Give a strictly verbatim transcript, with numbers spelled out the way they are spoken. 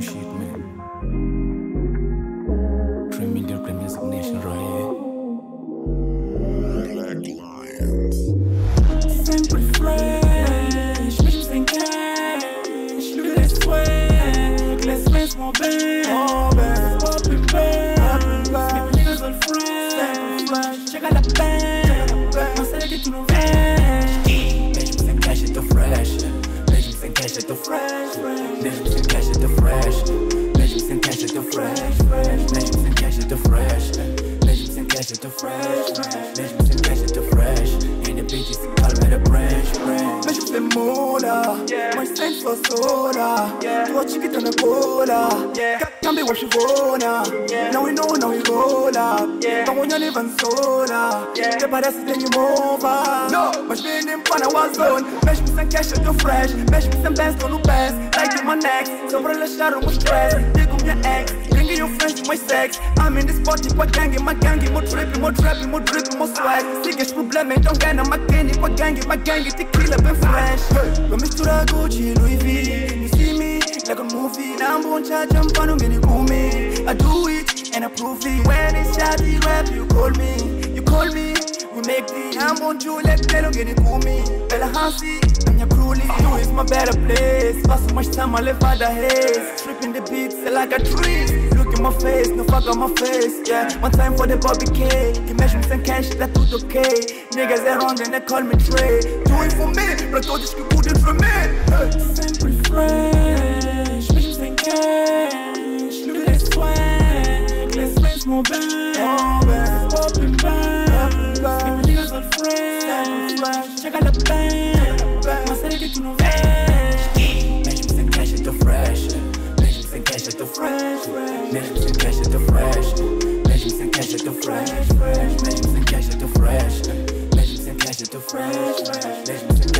shit, man. Three million Premier Music Nation right here. Black Lions. Sempre fresh, mesmo sem cash. Look at this swag, let's dance more bad. Poppin' back, sleeping niggas all fresh. Check out the band, mas será que tu não vês? Mesmo sem cash, eu tô fresh. Mesmo sem cash, eu tô fresh. Mesmo sem cash, eu tô fresh. Mesmo sem cash, eu tô fresh. Mesmo sem cash, eu tô fresh. Mesmo sem cash, eu tô fresh. Mesmo sem cash, eu tô fresh. And the bitches call me the branch. Mesmo sem mola, mas sem sua sola. Tua chiquita na cola. Cambi wa chivona. Now we know, now we roll up. Então onde ele avançola. Te parece que tem mova. Mas vem em pana wa zone. Mesmo sem cash, eu tô fresh. Mesmo sem bands, tô no best. Like in my neck, só pra relaxar o meu stress. Digo minha ex, bring your friends to my sex. I'm in this party com a gang, my gang, mo trip, mo trap, mo drip, mo swag. Siga os problemas, então ganha uma gang com a gang, my gang, tequila bem fresh. Vou misturar Gucci, Louis V. You see me like a movie. Now I'm gon' charge, I'm fun, I'm gonna cool me. I do it and I prove it. When it's shawty rap, you call me, you call me. We make the I'm gon' do let tell them get cool me. Bella Hansi, I'm your crewly. You is my better place. Pass so much time, I live out the haze. Tripping the beats, they like a tree. Look in my face, no fuck on my face. Yeah, one time for the Bobby K. Que mesmo sem cash, tá tudo ok. Niggas é wrong and they call me Trey. Do it for me, pra todos que cuidam de mim. Sempre fresh, mesmo sem cash. Look at this swag, let's dance more bad. Poppin' back, sleeping niggas all fresh. Check out the band, mas será que tu não vês? Mesmo sem cash, eu tô fresh. Mesmo sem cash, eu tô fresh. Mesmo sem cash, eu tô fresh. Mesmo sem cash, eu tô fresh. Mesmo sem cash, eu tô fresh. Mesmo sem cash, eu tô fresh. Mesmo sem